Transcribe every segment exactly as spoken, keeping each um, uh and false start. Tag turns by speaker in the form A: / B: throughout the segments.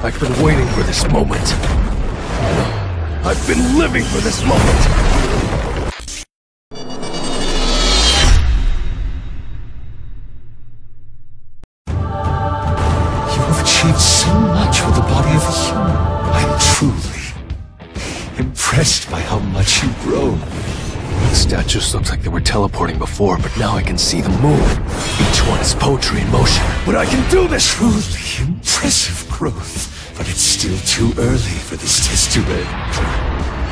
A: I've been waiting for this moment. I've been living for this moment.
B: You have achieved so much with the body of a human. I'm truly impressed by how much you've grown.
A: The statues looked like they were teleporting before, but now I can see them move. Each one is poetry in motion. But I can do this!
B: Truly impressive growth, but it's still too early for this test to end.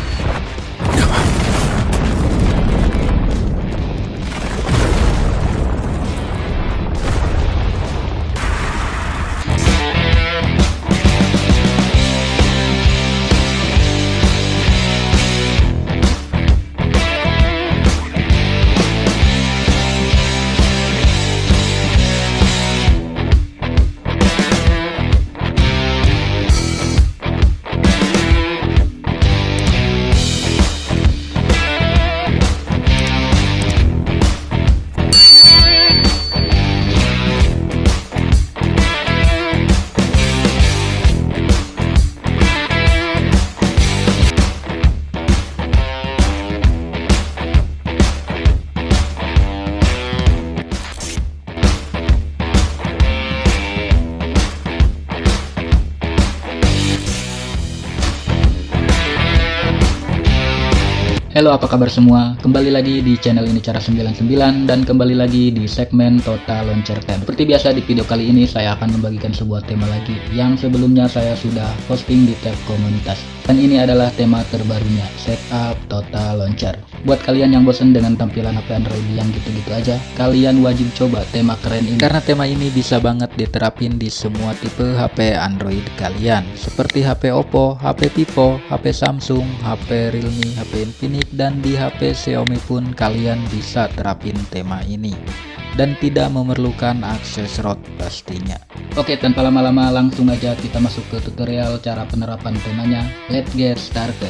C: Halo, apa kabar semua? Kembali lagi di channel ini Cara sembilan puluh sembilan dan kembali lagi di segmen Total Launcher Tab. Seperti biasa di video kali ini saya akan membagikan sebuah tema lagi yang sebelumnya saya sudah posting di tab komunitas. Dan ini adalah tema terbarunya, Setup Total Launcher. Buat kalian yang bosan dengan tampilan H P Android yang gitu-gitu aja, kalian wajib coba tema keren ini. Karena tema ini bisa banget diterapin di semua tipe H P Android kalian, seperti H P Oppo, H P Vivo, H P Samsung, H P Realme, H P Infinix, dan di H P Xiaomi pun kalian bisa terapin tema ini dan tidak memerlukan akses root pastinya. Oke, tanpa lama-lama langsung aja kita masuk ke tutorial cara penerapan temanya. Let's get started.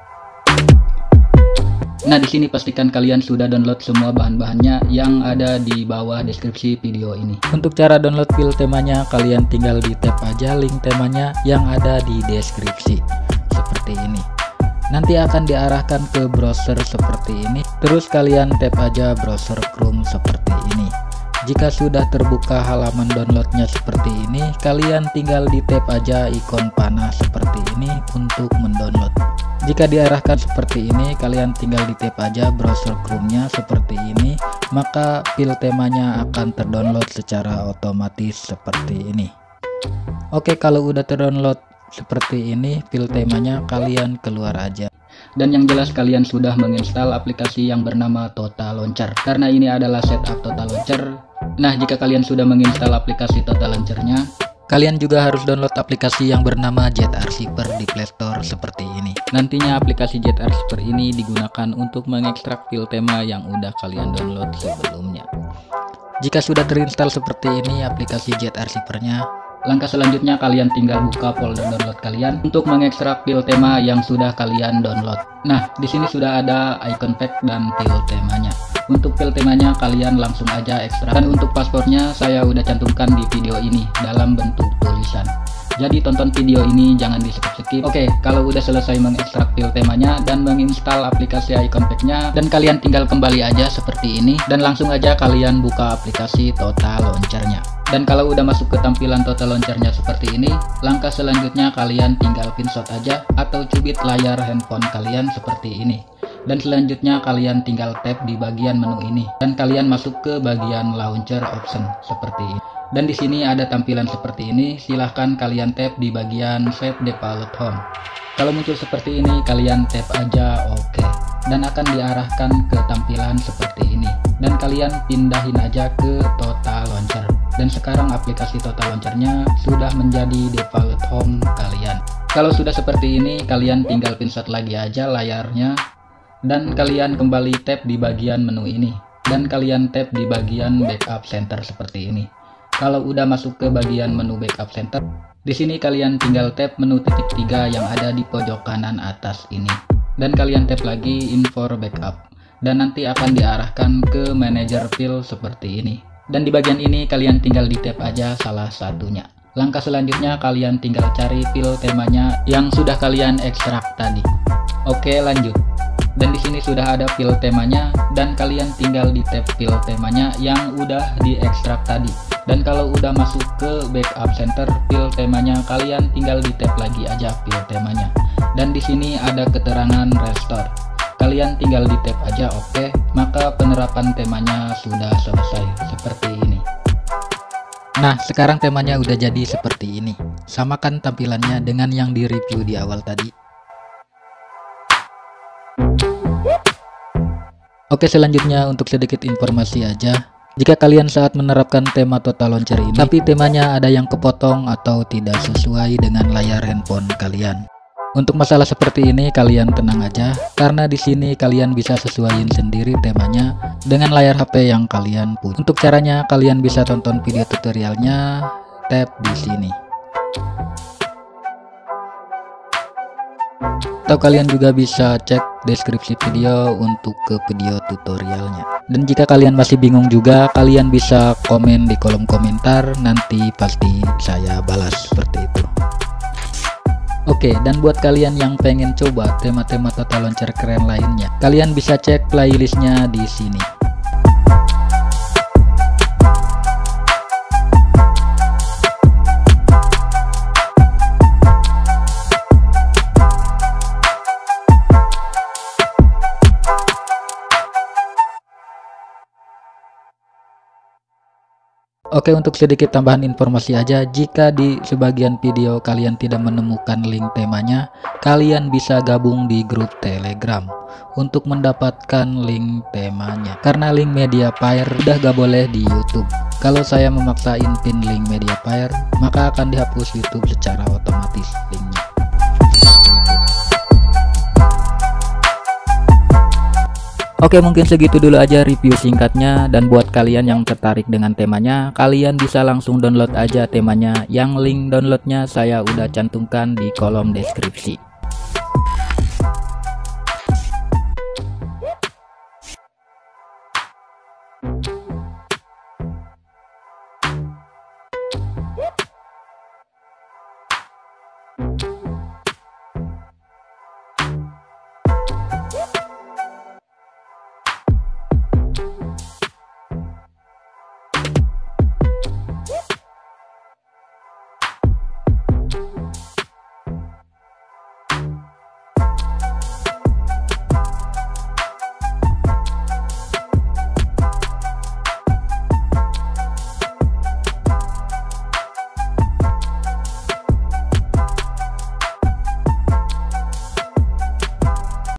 C: Nah, di sini pastikan kalian sudah download semua bahan-bahannya yang ada di bawah deskripsi video ini. Untuk cara download file temanya, kalian tinggal di tap aja link temanya yang ada di deskripsi seperti ini. Nanti akan diarahkan ke browser seperti ini. Terus kalian tap aja browser Chrome seperti ini. Jika sudah terbuka halaman downloadnya seperti ini, kalian tinggal di tap aja ikon panah seperti ini untuk mendownload. Jika diarahkan seperti ini, kalian tinggal di tap aja browser Chrome-nya seperti ini, maka file temanya akan terdownload secara otomatis seperti ini. Oke, kalau udah terdownload seperti ini file temanya, kalian keluar aja. Dan yang jelas kalian sudah menginstal aplikasi yang bernama Total Launcher, karena ini adalah setup Total Launcher. Nah, jika kalian sudah menginstal aplikasi Total Launcher-nya, kalian juga harus download aplikasi yang bernama ZArchiver di Play Store seperti ini. Nantinya aplikasi ZArchiver ini digunakan untuk mengekstrak file tema yang udah kalian download sebelumnya. Jika sudah terinstall seperti ini aplikasi ZArchiver-nya, langkah selanjutnya kalian tinggal buka folder download kalian untuk mengekstrak file tema yang sudah kalian download. Nah, di sini sudah ada icon pack dan file temanya. Untuk file temanya kalian langsung aja ekstrak. Dan untuk paspornya saya udah cantumkan di video ini dalam bentuk tulisan. Jadi tonton video ini jangan di skip-skip. Oke, kalau udah selesai mengekstrak file temanya dan menginstal aplikasi icon pack-nya, dan kalian tinggal kembali aja seperti ini dan langsung aja kalian buka aplikasi Total Launcher-nya. Dan kalau udah masuk ke tampilan Total Launcher-nya seperti ini, langkah selanjutnya kalian tinggal pinshot aja atau cubit layar handphone kalian seperti ini. Dan selanjutnya kalian tinggal tap di bagian menu ini dan kalian masuk ke bagian launcher option seperti ini. Dan di sini ada tampilan seperti ini, silahkan kalian tap di bagian Set Default Home. Kalau muncul seperti ini, kalian tap aja OK dan akan diarahkan ke tampilan seperti ini. Dan kalian pindahin aja ke Total Launcher. Dan sekarang aplikasi Total Launcher-nya sudah menjadi default home kalian. Kalau sudah seperti ini, kalian tinggal pinshot lagi aja layarnya dan kalian kembali tap di bagian menu ini dan kalian tap di bagian backup center seperti ini. Kalau udah masuk ke bagian menu backup center, di sini kalian tinggal tap menu titik tiga yang ada di pojok kanan atas ini dan kalian tap lagi info backup dan nanti akan diarahkan ke manager file seperti ini. Dan di bagian ini kalian tinggal di tap aja salah satunya. Langkah selanjutnya kalian tinggal cari file temanya yang sudah kalian ekstrak tadi. Oke, lanjut. Dan di sini sudah ada file temanya dan kalian tinggal di tab file temanya yang udah diekstrak tadi. Dan kalau udah masuk ke backup center file temanya, kalian tinggal di tab lagi aja file temanya. Dan di sini ada keterangan restore. Kalian tinggal di tab aja, oke, maka penerapan temanya sudah selesai seperti ini. Nah, sekarang temanya udah jadi seperti ini. Samakan tampilannya dengan yang di review di awal tadi. Oke, selanjutnya untuk sedikit informasi aja. Jika kalian saat menerapkan tema total launcher ini, tapi temanya ada yang kepotong atau tidak sesuai dengan layar handphone kalian. Untuk masalah seperti ini kalian tenang aja, karena di sini kalian bisa sesuaiin sendiri temanya dengan layar H P yang kalian punya. Untuk caranya kalian bisa tonton video tutorialnya, tab di sini. Atau kalian juga bisa cek deskripsi video untuk ke video tutorialnya. Dan jika kalian masih bingung juga, kalian bisa komen di kolom komentar, nanti pasti saya balas seperti itu. Oke, dan buat kalian yang pengen coba tema-tema total launcher keren lainnya, kalian bisa cek playlistnya di sini. Oke, untuk sedikit tambahan informasi aja, jika di sebagian video kalian tidak menemukan link temanya, kalian bisa gabung di grup Telegram untuk mendapatkan link temanya. Karena link Mediafire udah gak boleh di YouTube. Kalau saya memaksain pin link Mediafire, maka akan dihapus YouTube secara otomatis linknya. Oke, mungkin segitu dulu aja review singkatnya, dan buat kalian yang tertarik dengan temanya, kalian bisa langsung download aja temanya, yang link downloadnya saya udah cantumkan di kolom deskripsi.